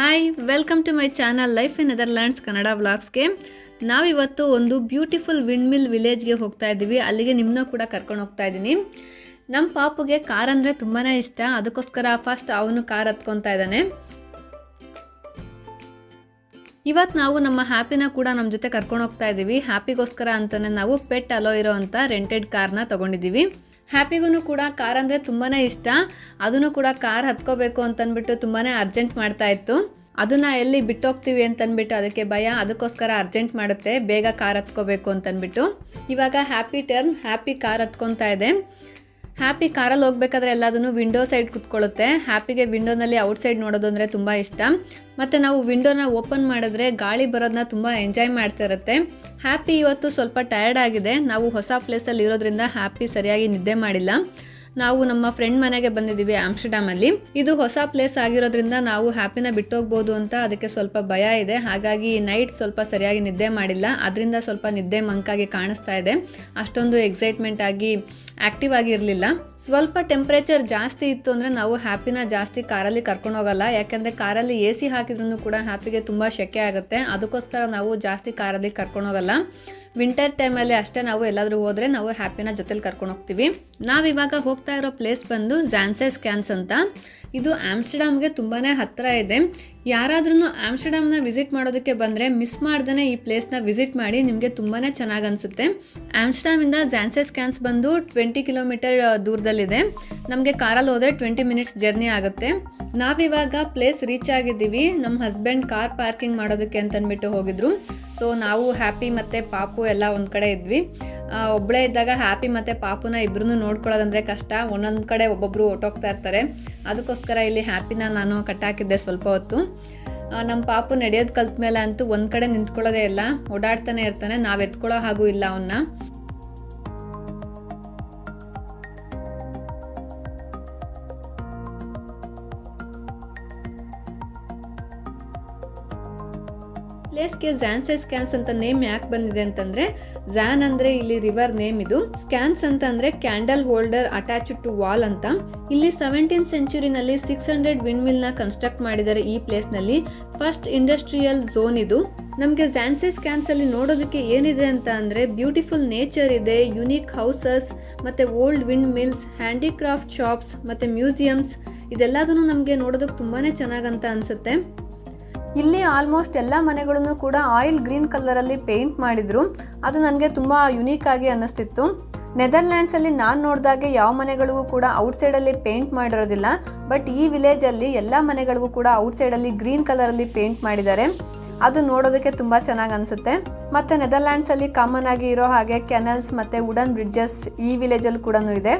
Hi welcome to my channel life in Netherlands Kannada ವ್ಲಾಗ್ಸ್ಗೆ. ನಾವಿವತ್ತು ಒಂದು ಬ್ಯೂಟಿಫುಲ್ ವಿಂಡ್ಮಿಲ್ ವಿಲೇಜ್ಗೆ ಹೋಗ್ತಾ ಇದ್ದೀವಿ. ಅಲ್ಲಿಗೆ ನಿಮ್ಮನ್ನ ಕೂಡ ಕರ್ಕೊಂಡು ಹೋಗ್ತಾ ಇದ್ದೀನಿ. ನಮ್ಮ ಪಾಪುಗೆ ಕಾರ್ ಅಂದರೆ ತುಂಬಾ ಇಷ್ಟ, ಅದಕ್ಕೋಸ್ಕರ ಫಸ್ಟ್ ಅವನು ಕಾರ್ ಹತ್ಕೊತಾ ಇದ್ದಾನೆ. ಇವತ್ತು ನಾವು ನಮ್ಮ ಹ್ಯಾಪಿನ ಕೂಡ ನಮ್ಮ ಜೊತೆ ಕರ್ಕೊಂಡು ಹೋಗ್ತಾ ಇದ್ದೀವಿ. ಹ್ಯಾಪಿಗೋಸ್ಕರ ಅಂತಲೇ ನಾವು ಪೆಟ್ ಅಲೋ ಇರೋ ಅಂಥ ರೆಂಟೆಡ್ ಕಾರ್ನ ತೊಗೊಂಡಿದ್ದೀವಿ. ಹ್ಯಾಪಿಗೂ ಕೂಡ ಕಾರ್ ಅಂದರೆ ತುಂಬಾ ಇಷ್ಟ, ಅದನ್ನು ಕೂಡ ಕಾರ್ ಹತ್ಕೋಬೇಕು ಅಂತಂದ್ಬಿಟ್ಟು ತುಂಬಾ ಅರ್ಜೆಂಟ್ ಮಾಡ್ತಾ ಇತ್ತು. ಅದನ್ನು ಎಲ್ಲಿ ಬಿಟ್ಟೋಗ್ತೀವಿ ಅಂತಂದ್ಬಿಟ್ಟು ಅದಕ್ಕೆ ಭಯ, ಅದಕ್ಕೋಸ್ಕರ ಅರ್ಜೆಂಟ್ ಮಾಡುತ್ತೆ ಬೇಗ ಕಾರ್ ಹತ್ಕೋಬೇಕು ಅಂತಂದ್ಬಿಟ್ಟು. ಇವಾಗ ಹ್ಯಾಪಿ ಟರ್ನ್, ಹ್ಯಾಪಿ ಕಾರ್ ಹತ್ಕೊತಾ ಇದೆ. ಹ್ಯಾಪಿ ಕಾರಲ್ಲಿ ಹೋಗ್ಬೇಕಾದ್ರೆ ಎಲ್ಲದನ್ನು ವಿಂಡೋ ಸೈಡ್ ಕುತ್ಕೊಳ್ಳುತ್ತೆ. ಹ್ಯಾಪಿಗೆ ವಿಂಡೋನಲ್ಲಿ ಔಟ್ಸೈಡ್ ನೋಡೋದು ಅಂದರೆ ತುಂಬ ಇಷ್ಟ. ಮತ್ತು ನಾವು ವಿಂಡೋನ ಓಪನ್ ಮಾಡಿದ್ರೆ ಗಾಳಿ ಬರೋದನ್ನ ತುಂಬ ಎಂಜಾಯ್ ಮಾಡ್ತಾ ಇರುತ್ತೆ. ಹ್ಯಾಪಿ ಇವತ್ತು ಸ್ವಲ್ಪ ಟಯರ್ಡ್ ಆಗಿದೆ. ನಾವು ಹೊಸ ಪ್ಲೇಸಲ್ಲಿ ಇರೋದ್ರಿಂದ ಹ್ಯಾಪಿ ಸರಿಯಾಗಿ ನಿದ್ದೆ ಮಾಡಿಲ್ಲ. ನಾವು ನಮ್ಮ ಫ್ರೆಂಡ್ ಮನೆಗೆ ಬಂದಿದ್ದೀವಿ ಆಮ್ಸ್ಟರ್ಡ್ಯಾಮಲ್ಲಿ. ಇದು ಹೊಸ ಪ್ಲೇಸ್ ಆಗಿರೋದ್ರಿಂದ ನಾವು ಹ್ಯಾಪಿನ ಬಿಟ್ಟೋಗ್ಬೋದು ಅಂತ ಅದಕ್ಕೆ ಸ್ವಲ್ಪ ಭಯ ಇದೆ. ಹಾಗಾಗಿ ನೈಟ್ ಸ್ವಲ್ಪ ಸರಿಯಾಗಿ ನಿದ್ದೆ ಮಾಡಿಲ್ಲ, ಅದರಿಂದ ಸ್ವಲ್ಪ ನಿದ್ದೆ ಮಂಕಾಗಿ ಕಾಣಿಸ್ತಾ ಇದೆ. ಅಷ್ಟೊಂದು ಎಕ್ಸೈಟ್ಮೆಂಟ್ ಆಗಿ ಆ್ಯಕ್ಟಿವ್ ಆಗಿರಲಿಲ್ಲ. ಸ್ವಲ್ಪ ಟೆಂಪ್ರೇಚರ್ ಜಾಸ್ತಿ ಇತ್ತು ಅಂದರೆ ನಾವು ಹ್ಯಾಪಿನ ಜಾಸ್ತಿ ಕಾರಲ್ಲಿ ಕರ್ಕೊಂಡು ಹೋಗಲ್ಲ. ಯಾಕೆಂದರೆ ಕಾರಲ್ಲಿ AC ಹಾಕಿದ್ರೂ ಕೂಡ ಹ್ಯಾಪಿಗೆ ತುಂಬ ಸೆಕೆ ಆಗುತ್ತೆ. ಅದಕ್ಕೋಸ್ಕರ ನಾವು ಜಾಸ್ತಿ ಕಾರಲ್ಲಿ ಕರ್ಕೊಂಡು ಹೋಗಲ್ಲ. ವಿಂಟರ್ ಟೈಮಲ್ಲಿ ಅಷ್ಟೇ ನಾವು ಎಲ್ಲಾದರೂ ಹೋದರೆ ನಾವು ಹ್ಯಾಪಿನ ಜೊತೆಲಿ ಕರ್ಕೊಂಡು ಹೋಗ್ತೀವಿ. ನಾವಿವಾಗ ಹೋಗ್ತಾ ಇರೋ ಪ್ಲೇಸ್ ಬಂದು ಝಾನ್ಸೆ ಸ್ಕ್ಯಾನ್ಸ್ ಅಂತ. ಇದು ಆಮ್ಸ್ಟರ್ಡ್ಯಾಮ್ಗೆ ತುಂಬಾ ಹತ್ತಿರ ಇದೆ. ಯಾರಾದ್ರೂ ಆಮ್ಸ್ಟರ್ಡ್ಯಾಮ್ನ ವಿಸಿಟ್ ಮಾಡೋದಕ್ಕೆ ಬಂದರೆ ಮಿಸ್ ಮಾಡ್ದೇ ಈ ಪ್ಲೇಸ್ನ ವಿಸಿಟ್ ಮಾಡಿ, ನಿಮಗೆ ತುಂಬಾ ಚೆನ್ನಾಗಿ ಅನಿಸುತ್ತೆ. ಆಮ್ಸ್ಟರ್ಡ್ಯಾಮಿಂದ ಝಾನ್ಸೆ ಸ್ಕ್ಯಾನ್ಸ್ ಬಂದು 20 ಕಿಲೋಮೀಟರ್ ದೂರದಲ್ಲಿದೆ. ನಮಗೆ ಕಾರಲ್ಲಿ ಹೋದರೆ 20 ಮಿನಿಟ್ಸ್ ಜರ್ನಿ ಆಗುತ್ತೆ. ನಾವಿವಾಗ ಪ್ಲೇಸ್ ರೀಚ್ ಆಗಿದ್ದೀವಿ. ನಮ್ಮ ಹಸ್ಬೆಂಡ್ ಕಾರ್ ಪಾರ್ಕಿಂಗ್ ಮಾಡೋದಕ್ಕೆ ಅಂತಂದ್ಬಿಟ್ಟು ಹೋಗಿದ್ರು. ಸೊ ನಾವು ಹ್ಯಾಪಿ ಮತ್ತು ಪಾಪು ಎಲ್ಲ ಒಂದು ಕಡೆ ಇದ್ವಿ. ಒಬ್ಬಳೇ ಇದ್ದಾಗ ಹ್ಯಾಪಿ ಮತ್ತು ಪಾಪುನ ಇಬ್ಬರೂ ನೋಡ್ಕೊಳ್ಳೋದಂದರೆ ಕಷ್ಟ. ಒಂದೊಂದು ಕಡೆ ಒಬ್ಬೊಬ್ಬರು ಹೊಟ್ಟೋಗ್ತಾ ಇರ್ತಾರೆ. ಅದಕ್ಕೋಸ್ಕರ ಇಲ್ಲಿ ಹ್ಯಾಪಿನ ನಾನು ಕಟ್ಟಾಕಿದ್ದೆ ಸ್ವಲ್ಪ ಹೊತ್ತು. ನಮ್ಮ ಪಾಪು ನಡೆಯೋದು ಕಲ್ತ ಮೇಲೆ ಅಂತೂ ಒಂದು ಕಡೆ ನಿಂತ್ಕೊಳ್ಳೋದೇ ಇಲ್ಲ, ಓಡಾಡ್ತಾನೆ ಇರ್ತಾನೆ. ನಾವು ಎತ್ಕೊಳ್ಳೋ ಹಾಗೂ ಇಲ್ಲ ಅವನ್ನ. ಪ್ಲೇಸ್ಗೆ ಝಾನ್ಸೆ ಸ್ಕ್ಯಾನ್ಸ್ ಅಂತ ನೇಮ್ ಯಾಕೆ ಬಂದಿದೆ ಅಂತಂದರೆ, ಝಾನ್ ಅಂದರೆ ಇಲ್ಲಿ ರಿವರ್ ನೇಮ್, ಇದು ಸ್ಕ್ಯಾನ್ಸ್ ಅಂತ ಅಂದರೆ candle holder attached to wall ಅಂತ. ಇಲ್ಲಿ 17th ಸೆಂಚುರಿನಲ್ಲಿ 600 ವಿಂಡ್ಮಿಲ್ನ ಕನ್ಸ್ಟ್ರಕ್ಟ್ ಮಾಡಿದ್ದಾರೆ ಈ ಪ್ಲೇಸ್ನಲ್ಲಿ. ಫಸ್ಟ್ ಇಂಡಸ್ಟ್ರಿಯಲ್ ಝೋನ್ ಇದು. ನಮಗೆ ಝಾನ್ಸೆ ಸ್ಕ್ಯಾನ್ಸ್ ಅಲ್ಲಿ ನೋಡೋದಕ್ಕೆ ಏನಿದೆ ಅಂತ ಅಂದರೆ ಬ್ಯೂಟಿಫುಲ್ ನೇಚರ್ ಇದೆ, ಯುನೀಕ್ ಹೌಸಸ್, ಮತ್ತು old wind mills, handicraft shops ಮತ್ತು ಮ್ಯೂಸಿಯಮ್ಸ್. ಇದೆಲ್ಲದನ್ನು ನಮಗೆ ನೋಡೋದಕ್ಕೆ ತುಂಬಾ ಚೆನ್ನಾಗಂತ ಅನಿಸುತ್ತೆ. ಇಲ್ಲಿ ಆಲ್ಮೋಸ್ಟ್ ಎಲ್ಲ ಮನೆಗಳನ್ನು ಕೂಡ ಆಯಿಲ್ ಗ್ರೀನ್ ಕಲರಲ್ಲಿ ಪೇಂಟ್ ಮಾಡಿದ್ರು. ಅದು ನನಗೆ ತುಂಬ ಯುನೀಕ್ ಆಗಿ ಅನ್ನಿಸ್ತಿತ್ತು. ನೆದರ್ಲ್ಯಾಂಡ್ಸಲ್ಲಿ ನಾನು ನೋಡಿದಾಗೆ ಯಾವ ಮನೆಗಳಿಗೂ ಕೂಡ ಔಟ್ಸೈಡಲ್ಲಿ ಪೇಂಟ್ ಮಾಡಿರೋದಿಲ್ಲ. ಬಟ್ ಈ ವಿಲೇಜಲ್ಲಿ ಎಲ್ಲ ಮನೆಗಳಿಗೂ ಕೂಡ ಔಟ್ಸೈಡಲ್ಲಿ ಗ್ರೀನ್ ಕಲರಲ್ಲಿ ಪೇಂಟ್ ಮಾಡಿದ್ದಾರೆ. ಅದು ನೋಡೋದಕ್ಕೆ ತುಂಬ ಚೆನ್ನಾಗಿ ಅನಿಸುತ್ತೆ. ಮತ್ತು ನೆದರ್ಲ್ಯಾಂಡ್ಸಲ್ಲಿ ಕಾಮನ್ ಆಗಿ ಇರೋ ಹಾಗೆ ಕೆನಲ್ಸ್ ಮತ್ತು ವುಡನ್ ಬ್ರಿಡ್ಜಸ್ ಈ ವಿಲೇಜಲ್ಲಿ ಕೂಡ ಇದೆ.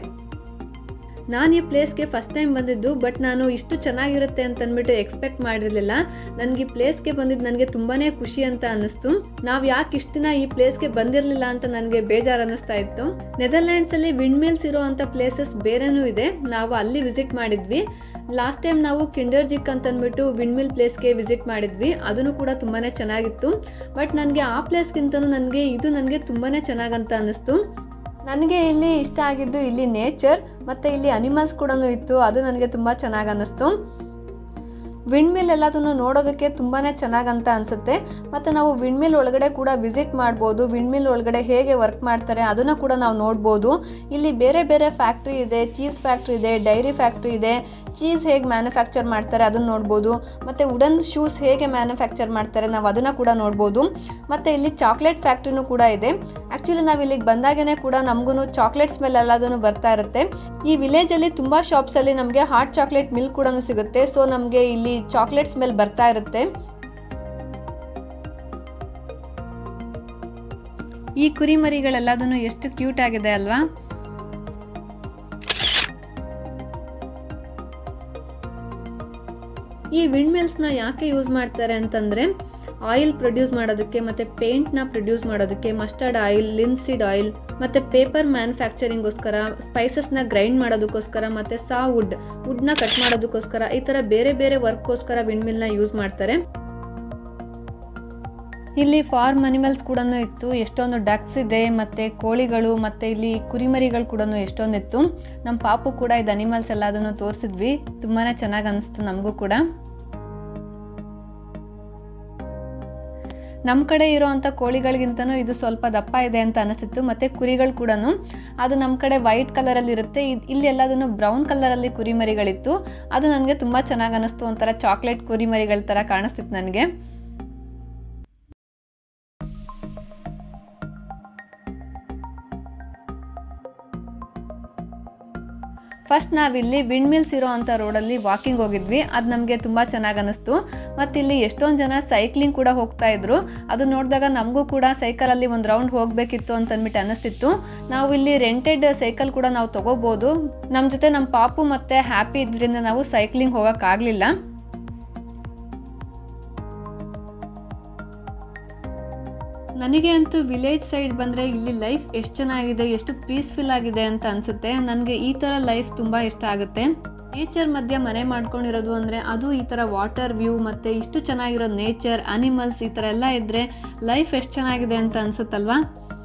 ನಾನು ಈ ಪ್ಲೇಸ್ಗೆ ಫಸ್ಟ್ ಟೈಮ್ ಬಂದಿದ್ದು, ಬಟ್ ನಾನು ಇಷ್ಟು ಚೆನ್ನಾಗಿರುತ್ತೆ ಅಂತಂದ್ಬಿಟ್ಟು ಎಕ್ಸ್ಪೆಕ್ಟ್ ಮಾಡಿರಲಿಲ್ಲ. ನನಗೆ ಈ ಪ್ಲೇಸ್ಗೆ ಬಂದಿದ್ದು ನನಗೆ ತುಂಬಾ ಖುಷಿ ಅಂತ ಅನ್ನಿಸ್ತು. ನಾವು ಯಾಕೆ ಇಷ್ಟು ದಿನ ಈ ಪ್ಲೇಸ್ಗೆ ಬಂದಿರಲಿಲ್ಲ ಅಂತ ನನಗೆ ಬೇಜಾರು ಅನ್ನಿಸ್ತಾ ಇತ್ತು. ನೆದರ್ಲ್ಯಾಂಡ್ಸಲ್ಲಿ ವಿಂಡ್ ಮಿಲ್ಸ್ ಇರೋ ಅಂಥ ಪ್ಲೇಸಸ್ ಬೇರೆನೂ ಇದೆ. ನಾವು ಅಲ್ಲಿ ವಿಸಿಟ್ ಮಾಡಿದ್ವಿ. ಲಾಸ್ಟ್ ಟೈಮ್ ನಾವು ಕಿಂಡರ್ಜಿಕ್ ಅಂತಂದ್ಬಿಟ್ಟು ವಿಂಡ್ ಮಿಲ್ ಪ್ಲೇಸ್ಗೆ ವಿಸಿಟ್ ಮಾಡಿದ್ವಿ. ಅದನ್ನು ಕೂಡ ತುಂಬಾ ಚೆನ್ನಾಗಿತ್ತು. ಬಟ್ ನನಗೆ ಆ ಪ್ಲೇಸ್ಗಿಂತಲೂ ನನಗೆ ತುಂಬಾ ಚೆನ್ನಾಗಂತ ಅನ್ನಿಸ್ತು. ನನಗೆ ಇಲ್ಲಿ ಇಷ್ಟ ಆಗಿದ್ದು ಇಲ್ಲಿ ನೇಚರ್ ಮತ್ತು ಇಲ್ಲಿ ಅನಿಮಲ್ಸ್ ಕೂಡ ಇತ್ತು. ಅದು ನನಗೆ ತುಂಬ ಚೆನ್ನಾಗಿ ಅನ್ನಿಸ್ತು. ವಿಂಡ್ಮಿಲ್ ಎಲ್ಲದನ್ನು ನೋಡೋದಕ್ಕೆ ತುಂಬಾ ಚೆನ್ನಾಗಂತ ಅನಿಸುತ್ತೆ. ಮತ್ತು ನಾವು ವಿಂಡ್ಮಿಲ್ ಒಳಗಡೆ ಕೂಡ ವಿಸಿಟ್ ಮಾಡ್ಬೋದು. ವಿಂಡ್ಮಿಲ್ ಒಳಗಡೆ ಹೇಗೆ ವರ್ಕ್ ಮಾಡ್ತಾರೆ ಅದನ್ನು ಕೂಡ ನಾವು ನೋಡ್ಬೋದು. ಇಲ್ಲಿ ಬೇರೆ ಬೇರೆ ಫ್ಯಾಕ್ಟ್ರಿ ಇದೆ, ಚೀಸ್ ಫ್ಯಾಕ್ಟ್ರಿ ಇದೆ, ಡೈರಿ ಫ್ಯಾಕ್ಟ್ರಿ ಇದೆ. ಚೀಸ್ ಹೇಗೆ ಮ್ಯಾನುಫ್ಯಾಕ್ಚರ್ ಮಾಡ್ತಾರೆ ಅದನ್ನು ನೋಡ್ಬೋದು. ಮತ್ತು ವುಡನ್ ಶೂಸ್ ಹೇಗೆ ಮ್ಯಾನುಫ್ಯಾಕ್ಚರ್ ಮಾಡ್ತಾರೆ ನಾವು ಅದನ್ನು ಕೂಡ ನೋಡ್ಬೋದು. ಮತ್ತು ಇಲ್ಲಿ ಚಾಕ್ಲೇಟ್ ಫ್ಯಾಕ್ಟ್ರಿನೂ ಕೂಡ ಇದೆ. ಆ್ಯಕ್ಚುಲಿ ನಾವು ಇಲ್ಲಿಗೆ ಬಂದಾಗೇ ಕೂಡ ನಮಗೂ ಚಾಕ್ಲೇಟ್ ಸ್ಮೆಲ್ ಎಲ್ಲದನ್ನು ಬರ್ತಾ ಇರುತ್ತೆ. ಈ ವಿಲೇಜಲ್ಲಿ ತುಂಬ ಶಾಪ್ಸಲ್ಲಿ ನಮಗೆ ಹಾಟ್ ಚಾಕ್ಲೇಟ್ ಮಿಲ್ಕ್ ಕೂಡ ಸಿಗುತ್ತೆ. ಸೊ ನಮಗೆ ಇಲ್ಲಿ ಚಾಕ್ಲೇಟ್ ಸ್ಮೆಲ್ ಬರ್ತಾ ಇರುತ್ತೆ. ಈ ಕುರಿಮರಿಗಳೆಲ್ಲದನ್ನು ಎಷ್ಟು ಕ್ಯೂಟ್ ಆಗಿದೆ ಅಲ್ವಾ. ಈ ವಿಂಡ್ ಮಿಲ್ಸ್ನ ಯಾಕೆ ಯೂಸ್ ಮಾಡ್ತಾರೆ ಅಂತಂದರೆ ಆಯಿಲ್ ಪ್ರೊಡ್ಯೂಸ್ ಮಾಡೋದಕ್ಕೆ, ಮತ್ತು ಪೇಂಟ್ನ ಪ್ರೊಡ್ಯೂಸ್ ಮಾಡೋದಕ್ಕೆ, ಮಸ್ಟರ್ಡ್ ಆಯಿಲ್, ಲಿನ್ಸೀಡ್ ಆಯಿಲ್, ಮತ್ತು ಪೇಪರ್ ಮ್ಯಾನುಫ್ಯಾಕ್ಚರಿಂಗೋಸ್ಕರ, ಸ್ಪೈಸಸ್ನ ಗ್ರೈಂಡ್ ಮಾಡೋದಕ್ಕೋಸ್ಕರ, ಮತ್ತು ವುಡ್ನ ಕಟ್ ಮಾಡೋದಕ್ಕೋಸ್ಕರ, ಈ ಥರ ಬೇರೆ ಬೇರೆ ವರ್ಕ್ಗೋಸ್ಕರ ವಿಂಡ್ ಮಿಲ್ನ ಯೂಸ್ ಮಾಡ್ತಾರೆ. ಇಲ್ಲಿ ಫಾರ್ಮ್ ಅನಿಮಲ್ಸ್ ಕೂಡ ಇತ್ತು. ಎಷ್ಟೊಂದು ಡಕ್ಸ್ ಇದೆ, ಮತ್ತು ಕೋಳಿಗಳು, ಮತ್ತು ಇಲ್ಲಿ ಕುರಿಮರಿಗಳು ಕೂಡ ಎಷ್ಟೊಂದು ಇತ್ತು. ನಮ್ಮ ಪಾಪು ಕೂಡ ಇದು ಅನಿಮಲ್ಸ್ ಎಲ್ಲದನ್ನು ತೋರಿಸಿದ್ವಿ. ತುಂಬಾ ಚೆನ್ನಾಗಿ ಅನಿಸ್ತು ನಮಗೂ ಕೂಡ. ನಮ್ಮ ಕಡೆ ಇರೋವಂಥ ಕೋಳಿಗಳಿಗಿಂತನೂ ಇದು ಸ್ವಲ್ಪ ದಪ್ಪ ಇದೆ ಅಂತ ಅನಿಸ್ತಿತ್ತು. ಮತ್ತು ಕುರಿಗಳು ಕೂಡ ಅದು ನಮ್ಮ ಕಡೆ ವೈಟ್ ಕಲರಲ್ಲಿ ಇರುತ್ತೆ, ಇಲ್ಲಿ ಎಲ್ಲದನ್ನು ಬ್ರೌನ್ ಕಲರಲ್ಲಿ ಕುರಿಮರಿಗಳಿತ್ತು. ಅದು ನನಗೆ ತುಂಬ ಚೆನ್ನಾಗಿ ಅನ್ನಿಸ್ತು, ಒಂಥರ ಚಾಕ್ಲೇಟ್ ಕುರಿಮರಿಗಳ ಥರ ಕಾಣಿಸ್ತಿತ್ತು ನನಗೆ. ಫಸ್ಟ್ ನಾವಿಲ್ಲಿ ವಿಂಡ್ ಮಿಲ್ಸ್ ಇರೋ ಅಂಥ ರೋಡಲ್ಲಿ ವಾಕಿಂಗ್ ಹೋಗಿದ್ವಿ. ಅದು ನಮಗೆ ತುಂಬ ಚೆನ್ನಾಗಿ ಅನ್ನಿಸ್ತು. ಮತ್ತು ಇಲ್ಲಿ ಎಷ್ಟೊಂದು ಜನ ಸೈಕ್ಲಿಂಗ್ ಕೂಡ ಹೋಗ್ತಾ ಇದ್ರು. ಅದು ನೋಡಿದಾಗ ನಮಗೂ ಕೂಡ ಸೈಕಲಲ್ಲಿ ಒಂದು ರೌಂಡ್ ಹೋಗಬೇಕಿತ್ತು ಅಂತ ಅಂದ್ಬಿಟ್ಟು ಅನ್ನಿಸ್ತಿತ್ತು. ನಾವು ಇಲ್ಲಿ ರೆಂಟೆಡ್ ಸೈಕಲ್ ಕೂಡ ನಾವು ತೊಗೋಬೋದು. ನಮ್ಮ ಜೊತೆ ನಮ್ಮ ಪಾಪು ಮತ್ತು ಹ್ಯಾಪಿ ಇದ್ರಿಂದ ನಾವು ಸೈಕ್ಲಿಂಗ್ ಹೋಗೋಕ್ಕಾಗಲಿಲ್ಲ. ನನಗೆ ಅಂತೂ ವಿಲೇಜ್ ಸೈಡ್ ಬಂದರೆ ಇಲ್ಲಿ ಲೈಫ್ ಎಷ್ಟು ಚೆನ್ನಾಗಿದೆ, ಎಷ್ಟು ಪೀಸ್ಫುಲ್ ಆಗಿದೆ ಅಂತ ಅನಿಸುತ್ತೆ. ನನಗೆ ಈ ಥರ ಲೈಫ್ ತುಂಬ ಇಷ್ಟ ಆಗುತ್ತೆ. ನೇಚರ್ ಮಧ್ಯೆ ಮನೆ ಮಾಡ್ಕೊಂಡಿರೋದು ಅಂದರೆ ಅದು ಈ ಥರ ವಾಟರ್ ವ್ಯೂ ಮತ್ತು ಇಷ್ಟು ಚೆನ್ನಾಗಿರೋ ನೇಚರ್, ಅನಿಮಲ್ಸ್ ಈ ಥರ ಎಲ್ಲ ಇದ್ದರೆ ಲೈಫ್ ಎಷ್ಟು ಚೆನ್ನಾಗಿದೆ ಅಂತ ಅನಿಸುತ್ತಲ್ವಾ.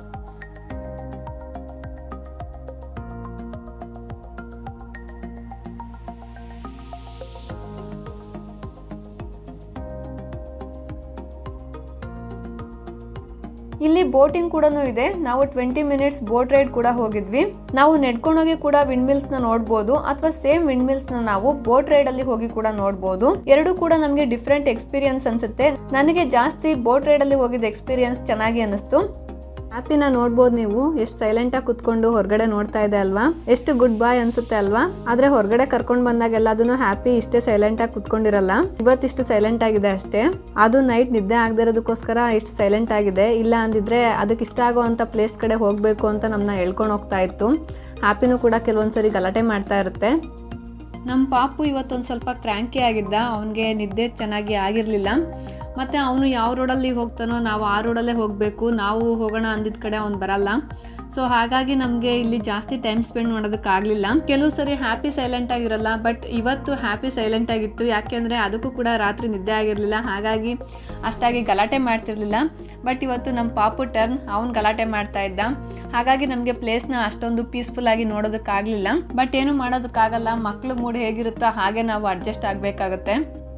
ಇಲ್ಲಿ ಬೋಟಿಂಗ್ ಕೂಡ ಇದೆ. ನಾವು 20 ಮಿನಿಟ್ಸ್ ಬೋಟ್ ರೈಡ್ ಕೂಡ ಹೋಗಿದ್ವಿ. ನಾವು ನೆಡ್ಕೊಂಡೋಗಿ ಕೂಡ ವಿಂಡ್ ಮಿಲ್ಸ್ ನ ನೋಡ್ಬೋದು, ಅಥವಾ ಸೇಮ್ ವಿಂಡ್ ಮಿಲ್ಸ್ ನ ನಾವು ಬೋಟ್ ರೈಡ್ ಅಲ್ಲಿ ಹೋಗಿ ಕೂಡ ನೋಡ್ಬೋದು. ಎರಡು ಕೂಡ ನಮಗೆ ಡಿಫ್ರೆಂಟ್ ಎಕ್ಸ್ಪೀರಿಯನ್ಸ್ ಅನ್ಸುತ್ತೆ. ನನಗೆ ಜಾಸ್ತಿ ಬೋಟ್ ರೈಡ್ ಅಲ್ಲಿ ಹೋಗಿದ್ದ ಎಕ್ಸ್ಪೀರಿಯನ್ಸ್ ಚೆನ್ನಾಗಿ ಅನಿಸ್ತು. ಹ್ಯಾಪಿನ ನೋಡ್ಬೋದು ನೀವು, ಎಷ್ಟು ಸೈಲೆಂಟಾಗಿ ಕುತ್ಕೊಂಡು ಹೊರಗಡೆ ನೋಡ್ತಾ ಇದೆ ಅಲ್ವಾ, ಎಷ್ಟು ಗುಡ್ ಬಾಯ್ ಅನ್ಸುತ್ತೆ ಅಲ್ವಾ. ಆದ್ರೆ ಹೊರಗಡೆ ಕರ್ಕೊಂಡು ಬಂದಾಗೆಲ್ಲ ಅದನ್ನು ಹ್ಯಾಪಿ ಇಷ್ಟೇ ಸೈಲೆಂಟಾಗಿ ಕುತ್ಕೊಂಡಿರಲ್ಲ. ಇವತ್ತಿಷ್ಟು ಸೈಲೆಂಟ್ ಆಗಿದೆ ಅಷ್ಟೇ. ಅದು ನೈಟ್ ನಿದ್ದೆ ಆಗದೆ ಇರೋದಕ್ಕೋಸ್ಕರ ಇಷ್ಟು ಸೈಲೆಂಟ್ ಆಗಿದೆ. ಇಲ್ಲ ಅಂದಿದ್ರೆ ಅದಕ್ಕೆ ಇಷ್ಟ ಆಗುವಂಥ ಪ್ಲೇಸ್ ಕಡೆ ಹೋಗಬೇಕು ಅಂತ ನಮ್ಮನ್ನ ಹೇಳ್ಕೊಂಡು ಹೋಗ್ತಾ ಇತ್ತು. ಹ್ಯಾಪಿನೂ ಕೂಡ ಕೆಲವೊಂದ್ಸರಿ ಗಲಾಟೆ ಮಾಡ್ತಾ ಇರುತ್ತೆ. ನಮ್ಮ ಪಾಪು ಇವತ್ತೊಂದು ಸ್ವಲ್ಪ ಕ್ರ್ಯಾಂಕಿ ಆಗಿದ್ದ, ಅವನಿಗೆ ನಿದ್ದೆ ಚೆನ್ನಾಗಿ ಆಗಿರಲಿಲ್ಲ. ಮತ್ತು ಅವನು ಯಾವ ರೋಡಲ್ಲಿ ಹೋಗ್ತಾನೋ ನಾವು ಆ ರೋಡಲ್ಲೇ ಹೋಗಬೇಕು, ನಾವು ಹೋಗೋಣ ಅಂದಿದ್ದ ಕಡೆ ಅವ್ನು ಬರಲ್ಲ. ಸೊ ಹಾಗಾಗಿ ನಮಗೆ ಇಲ್ಲಿ ಜಾಸ್ತಿ ಟೈಮ್ ಸ್ಪೆಂಡ್ ಮಾಡೋದಕ್ಕಾಗಲಿಲ್ಲ. ಕೆಲವು ಸರಿ ಹ್ಯಾಪಿ ಸೈಲೆಂಟ್ ಆಗಿರಲ್ಲ, ಬಟ್ ಇವತ್ತು ಹ್ಯಾಪಿ ಸೈಲೆಂಟ್ ಆಗಿತ್ತು. ಯಾಕೆಂದರೆ ಅದಕ್ಕೂ ಕೂಡ ರಾತ್ರಿ ನಿದ್ದೆ ಆಗಿರಲಿಲ್ಲ, ಹಾಗಾಗಿ ಅಷ್ಟಾಗಿ ಗಲಾಟೆ ಮಾಡ್ತಿರ್ಲಿಲ್ಲ. ಬಟ್ ಇವತ್ತು ನಮ್ಮ ಪಾಪು ಟರ್ನ್, ಅವ್ನು ಗಲಾಟೆ ಮಾಡ್ತಾ ಇದ್ದ. ಹಾಗಾಗಿ ನಮಗೆ ಪ್ಲೇಸ್ನ ಅಷ್ಟೊಂದು ಪೀಸ್ಫುಲ್ ಆಗಿ ನೋಡೋದಕ್ಕಾಗಲಿಲ್ಲ. ಬಟ್ ಏನು ಮಾಡೋದಕ್ಕಾಗಲ್ಲ, ಮಕ್ಕಳು ಮೂಡ್ ಹೇಗಿರುತ್ತೋ ಹಾಗೆ ನಾವು ಅಡ್ಜಸ್ಟ್ ಆಗಬೇಕಾಗುತ್ತೆ.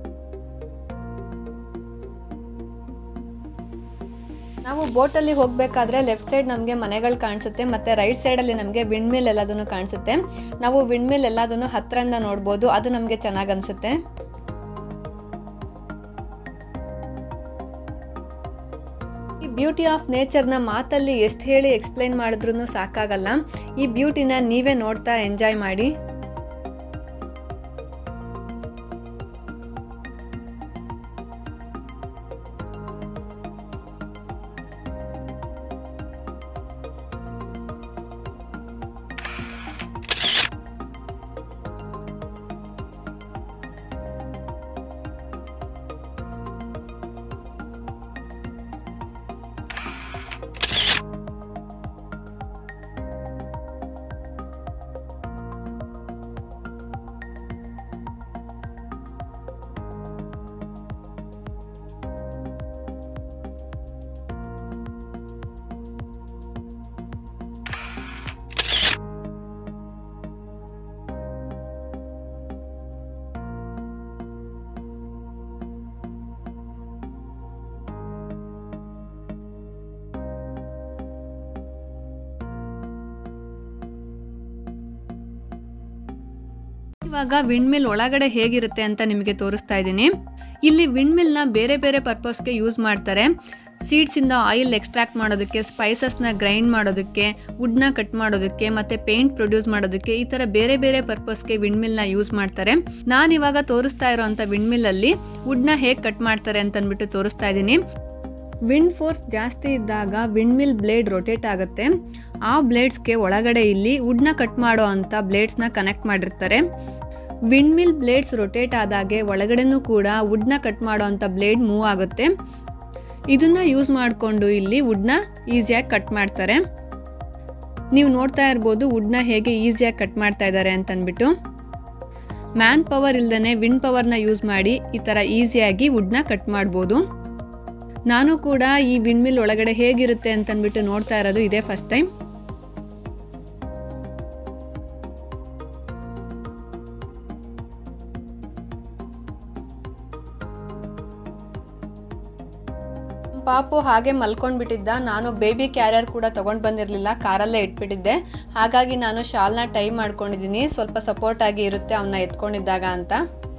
ನಾವು ಬೋಟಲ್ಲಿ ಹೋಗಬೇಕಾದ್ರೆ ಲೆಫ್ಟ್ ಸೈಡ್ ನಮಗೆ ಮನೆಗಳು ಕಾಣಿಸುತ್ತೆ, ಮತ್ತು ರೈಟ್ ಸೈಡಲ್ಲಿ ನಮಗೆ ವಿಂಡ್ ಮಿಲ್ ಎಲ್ಲದನ್ನು ಕಾಣಿಸುತ್ತೆ. ನಾವು ವಿಂಡ್ ಮಿಲ್ ಎಲ್ಲದನ್ನು ಹತ್ತಿರದಿಂದ ನೋಡ್ಬೋದು, ಅದು ನಮಗೆ ಚೆನ್ನಾಗಿ ಅನಿಸುತ್ತೆ. ಈ ಬ್ಯೂಟಿ ಆಫ್ ನೇಚರ್ನ ಮಾತಲ್ಲಿ ಎಷ್ಟು ಹೇಳಿ ಎಕ್ಸ್ಪ್ಲೈನ್ ಮಾಡಿದ್ರೂ ಸಾಕಾಗಲ್ಲ. ಈ ಬ್ಯೂಟಿನ ನೀವೇ ನೋಡ್ತಾ ಎಂಜಾಯ್ ಮಾಡಿ. ಇವಾಗ ವಿಂಡ್ ಮಿಲ್ ಒಳಗಡೆ ಹೇಗಿರುತ್ತೆ ಅಂತ ನಿಮಗೆ ತೋರಿಸ್ತಾ ಇದ್ದೀನಿ. ಇಲ್ಲಿ ವಿಂಡ್ ಮಿಲ್ನ ಬೇರೆ ಬೇರೆ ಪರ್ಪಸ್ಗೆ ಯೂಸ್ ಮಾಡ್ತಾರೆ. ಸೀಡ್ಸಿಂದ ಆಯಿಲ್ ಎಕ್ಸ್ಟ್ರಾಕ್ಟ್ ಮಾಡೋದಕ್ಕೆ, ಸ್ಪೈಸಸ್ನ ಗ್ರೈಂಡ್ ಮಾಡೋದಕ್ಕೆ, ವುಡ್ನ ಕಟ್ ಮಾಡೋದಕ್ಕೆ, ಮತ್ತು ಪೇಂಟ್ ಪ್ರೊಡ್ಯೂಸ್ ಮಾಡೋದಕ್ಕೆ, ಈ ಥರ ಬೇರೆ ಬೇರೆ ಪರ್ಪಸ್ಗೆ ವಿಂಡ್ ಮಿಲ್ನ ಯೂಸ್ ಮಾಡ್ತಾರೆ. ನಾನು ಇವಾಗ ತೋರಿಸ್ತಾ ಇರೋವಂಥ ವಿಂಡ್ ಮಿಲ್ಲಲ್ಲಿ ವುಡ್ನ ಹೇಗೆ ಕಟ್ ಮಾಡ್ತಾರೆ ಅಂತ ಅಂದ್ಬಿಟ್ಟು ತೋರಿಸ್ತಾ ಇದ್ದೀನಿ. ವಿಂಡ್ ಫೋರ್ಸ್ ಜಾಸ್ತಿ ಇದ್ದಾಗ ವಿಂಡ್ ಮಿಲ್ ಬ್ಲೇಡ್ ರೊಟೇಟ್ ಆಗುತ್ತೆ. ಆ ಬ್ಲೇಡ್ಸ್ಗೆ ಒಳಗಡೆ ಇಲ್ಲಿ ವುಡ್ನ ಕಟ್ ಮಾಡೋ ಅಂಥ ಬ್ಲೇಡ್ಸ್ನ ಕನೆಕ್ಟ್ ಮಾಡಿರ್ತಾರೆ. ವಿಂಡ್ ಮಿಲ್ ಬ್ಲೇಡ್ಸ್ ರೊಟೇಟ್ ಆದಾಗೆ ಒಳಗಡೆನೂ ಕೂಡ ವುಡ್ನ ಕಟ್ ಮಾಡೋ ಅಂಥ ಬ್ಲೇಡ್ ಮೂವ್ ಆಗುತ್ತೆ. ಇದನ್ನ ಯೂಸ್ ಮಾಡಿಕೊಂಡು ಇಲ್ಲಿ ವುಡ್ನ ಈಸಿಯಾಗಿ ಕಟ್ ಮಾಡ್ತಾರೆ. ನೀವು ನೋಡ್ತಾ ಇರ್ಬೋದು ವುಡ್ನ ಹೇಗೆ ಈಸಿಯಾಗಿ ಕಟ್ ಮಾಡ್ತಾ ಇದ್ದಾರೆ ಅಂತ ಅಂದ್ಬಿಟ್ಟು. ಮ್ಯಾನ್ ಪವರ್ ಇಲ್ದೇ ವಿಂಡ್ ಪವರ್ನ ಯೂಸ್ ಮಾಡಿ ಈ ಥರ ಈಸಿಯಾಗಿ ವುಡ್ನ ಕಟ್ ಮಾಡ್ಬೋದು. ನಾನು ಕೂಡ ಈ ವಿಂಡ್ ಮಿಲ್ ಒಳಗಡೆ ಹೇಗಿರುತ್ತೆ ಅಂತ ಅಂದ್ಬಿಟ್ಟು ನೋಡ್ತಾ ಇರೋದು ಇದೇ ಫಸ್ಟ್ ಟೈಮ್. ಪಾಪು ಹಾಗೆ ಮಲ್ಕೊಂಡ್ಬಿಟ್ಟಿದ್ದ. ನಾನು ಬೇಬಿ ಕ್ಯಾರಿಯರ್ ಕೂಡ ತೊಗೊಂಡು ಬಂದಿರಲಿಲ್ಲ, ಕಾರಲ್ಲೇ ಇಟ್ಬಿಟ್ಟಿದ್ದೆ. ಹಾಗಾಗಿ ನಾನು ಶಾಲ್ನ ಟೈ ಮಾಡ್ಕೊಂಡಿದ್ದೀನಿ, ಸ್ವಲ್ಪ ಸಪೋರ್ಟ್ ಆಗಿ ಇರುತ್ತೆ ಅವನ್ನ ಎತ್ಕೊಂಡಿದ್ದಾಗ ಅಂತ.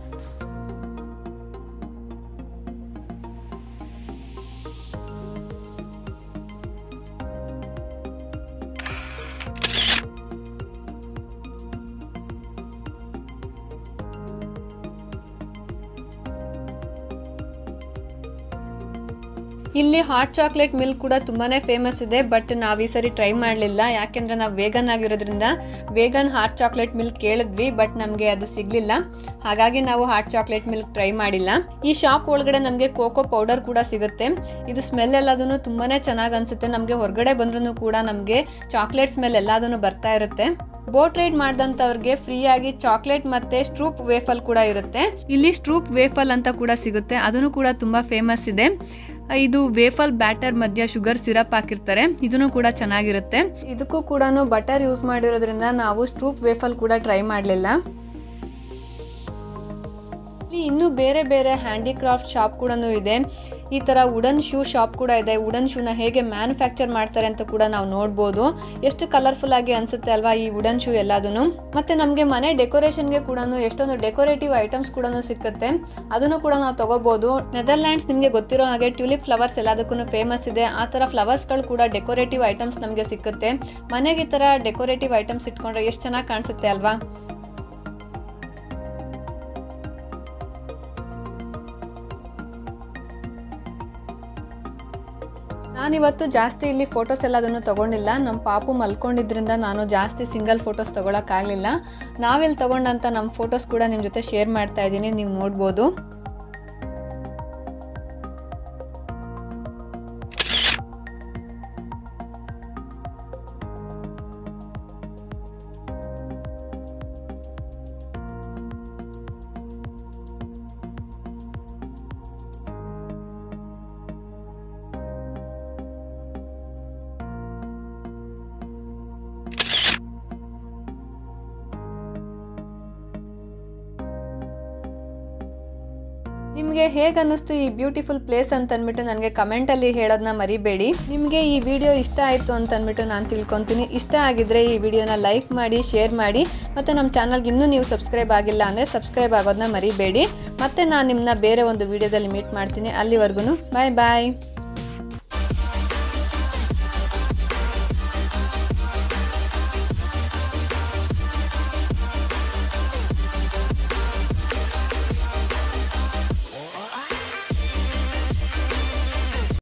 ಇಲ್ಲಿ ಹಾಟ್ ಚಾಕ್ಲೇಟ್ ಮಿಲ್ಕ್ ಕೂಡ ತುಂಬಾನೇ ಫೇಮಸ್ ಇದೆ, ಬಟ್ ನಾವು ಈ ಸರಿ ಟ್ರೈ ಮಾಡಲಿಲ್ಲ. ಯಾಕೆಂದ್ರೆ ನಾವು ವೇಗನ್ ಆಗಿರೋದ್ರಿಂದ ವೇಗನ್ ಹಾಟ್ ಚಾಕ್ಲೇಟ್ ಮಿಲ್ಕ್ ಕೇಳಿದ್ವಿ, ಬಟ್ ನಮಗೆ ಅದು ಸಿಗ್ಲಿಲ್ಲ. ಹಾಗಾಗಿ ನಾವು ಹಾಟ್ ಚಾಕ್ಲೇಟ್ ಮಿಲ್ಕ್ ಟ್ರೈ ಮಾಡಿಲ್ಲ. ಈ ಶಾಪ್ ಒಳಗಡೆ ನಮಗೆ ಕೋಕೋ ಪೌಡರ್ ಕೂಡ ಸಿಗುತ್ತೆ. ಇದು ಸ್ಮೆಲ್ ಎಲ್ಲದೂ ತುಂಬಾನೇ ಚೆನ್ನಾಗಿ ಅನ್ಸುತ್ತೆ. ನಮಗೆ ಹೊರಗಡೆ ಬಂದ್ರೂ ಕೂಡ ನಮಗೆ ಚಾಕ್ಲೇಟ್ ಸ್ಮೆಲ್ ಎಲ್ಲದೂ ಬರ್ತಾ ಇರುತ್ತೆ. ಬೋಟ್ ರೈಡ್ ಮಾಡಿದಂಥವ್ರಿಗೆ ಫ್ರೀ ಆಗಿ ಚಾಕ್ಲೇಟ್ ಮತ್ತೆ ಸ್ಟ್ರೂಪ್ ವೇಫಲ್ ಕೂಡ ಇರುತ್ತೆ. ಇಲ್ಲಿ ಸ್ಟ್ರೂಪ್ ವೇಫಲ್ ಅಂತ ಕೂಡ ಸಿಗುತ್ತೆ, ಅದನ್ನು ಕೂಡ ತುಂಬಾ ಫೇಮಸ್ ಇದೆ. ಇದು ವೇಫಲ್ ಬ್ಯಾಟರ್ ಮಧ್ಯ ಶುಗರ್ ಸಿರಪ್ ಹಾಕಿರ್ತಾರೆ, ಇದನ್ನು ಕೂಡ ಚೆನ್ನಾಗಿರುತ್ತೆ. ಇದಕ್ಕೂ ಕೂಡ ಬಟರ್ ಯೂಸ್ ಮಾಡಿರೋದ್ರಿಂದ ನಾವು ಸ್ಟ್ರೂಪ್ ವೇಫಲ್ ಕೂಡ ಟ್ರೈ ಮಾಡಲಿಲ್ಲ. ಇನ್ನೂ ಬೇರೆ ಬೇರೆ ಹ್ಯಾಂಡಿಕ್ರಾಫ್ಟ್ ಶಾಪ್ ಕೂಡ ಇದೆ. ಈ ತರ ವುಡನ್ ಶೂ ಶಾಪ್ ಕೂಡ ಇದೆ. ವುಡನ್ ಶೂನ ಹೇಗೆ ಮ್ಯಾನುಫ್ಯಾಕ್ಚರ್ ಮಾಡ್ತಾರೆ ಅಂತ ಕೂಡ ನಾವು ನೋಡ್ಬೋದು. ಎಷ್ಟು ಕಲರ್ಫುಲ್ ಆಗಿ ಅನ್ಸುತ್ತೆ ಅಲ್ವಾ ಈ ವುಡನ್ ಶೂ ಎಲ್ಲದೂ. ಮತ್ತೆ ನಮಗೆ ಮನೆ ಡೆಕೋರೇಷನ್ಗೆ ಕೂಡ ಎಷ್ಟೊಂದು ಡೆಕೋರೇಟಿವ್ ಐಟಮ್ಸ್ ಕೂಡ ಸಿಕ್ಕುತ್ತೆ, ಅದನ್ನು ಕೂಡ ನಾವು ತಗೋಬಹುದು. ನೆದರ್ಲ್ಯಾಂಡ್ಸ್ ನಿಮಗೆ ಗೊತ್ತಿರೋ ಹಾಗೆ ಟ್ಯೂಲಿಪ್ ಫ್ಲವರ್ಸ್ ಎಲ್ಲದಕ್ಕೂ ಫೇಮಸ್ ಇದೆ. ಆ ತರ ಫ್ಲವರ್ಸ್ಗಳು ಕೂಡ ಡೆಕೋರೇಟಿವ್ ಐಟಮ್ಸ್ ನಮಗೆ ಸಿಕ್ಕುತ್ತೆ. ಮನೆಗೆ ಈ ತರ ಡೆಕೋರೇಟಿವ್ ಐಟಮ್ಸ್ ಇಟ್ಕೊಂಡ್ರೆ ಎಷ್ಟು ಚೆನ್ನಾಗಿ ಕಾಣಿಸುತ್ತೆ ಅಲ್ವಾ. ನಾನಿವತ್ತು ಜಾಸ್ತಿ ಇಲ್ಲಿ ಫೋಟೋಸ್ ಎಲ್ಲದನ್ನು ತಗೊಂಡಿಲ್ಲ. ನಮ್ಮ ಪಾಪು ಮಲ್ಕೊಂಡಿದ್ರಿಂದ ನಾನು ಜಾಸ್ತಿ ಸಿಂಗಲ್ ಫೋಟೋಸ್ ತಗೊಳಕ್ಕಾಗಲಿಲ್ಲ. ನಾವಿಲ್ಲಿ ತಗೊಂಡಂಥ ನಮ್ಮ ಫೋಟೋಸ್ ಕೂಡ ನಿಮ್ಮ ಜೊತೆ ಶೇರ್ ಮಾಡ್ತಾ ಇದ್ದೀನಿ, ನೀವು ನೋಡ್ಬೋದು. ನಿಮಗೆ ಹೇಗೆ ಅನ್ನಿಸ್ತು ಈ ಬ್ಯೂಟಿಫುಲ್ ಪ್ಲೇಸ್ ಅಂತ ಅಂದ್ಬಿಟ್ಟು ನನಗೆ ಕಮೆಂಟಲ್ಲಿ ಹೇಳೋದನ್ನ ಮರಿಬೇಡಿ. ನಿಮಗೆ ಈ ವಿಡಿಯೋ ಇಷ್ಟ ಆಯಿತು ಅಂತ ಅಂದ್ಬಿಟ್ಟು ನಾನು ತಿಳ್ಕೊತೀನಿ. ಇಷ್ಟ ಆಗಿದ್ರೆ ಈ ವಿಡಿಯೋನ ಲೈಕ್ ಮಾಡಿ, ಶೇರ್ ಮಾಡಿ, ಮತ್ತು ನಮ್ಮ ಚಾನಲ್ಗೆ ಇನ್ನೂ ನೀವು ಸಬ್ಸ್ಕ್ರೈಬ್ ಆಗಿಲ್ಲ ಅಂದರೆ ಸಬ್ಸ್ಕ್ರೈಬ್ ಆಗೋದನ್ನ ಮರಿಬೇಡಿ. ಮತ್ತು ನಾನು ನಿಮ್ಮನ್ನ ಬೇರೆ ಒಂದು ವಿಡಿಯೋದಲ್ಲಿ ಮೀಟ್ ಮಾಡ್ತೀನಿ. ಅಲ್ಲಿವರೆಗೂ ಬಾಯ್ ಬಾಯ್.